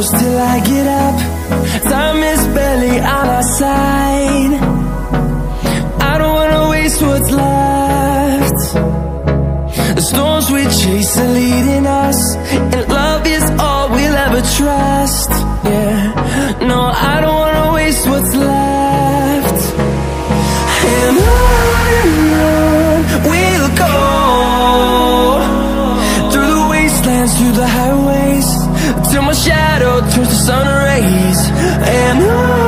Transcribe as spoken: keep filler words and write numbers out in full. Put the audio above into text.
close till I get up. Time is barely on our side. I don't wanna waste what's left. The storms we chase are leading us, and love is all we'll ever trust. Yeah, no, I don't wanna waste what's left. And on and on we'll go, through the wastelands, through the highways, till my shadow turns to sun rays. And on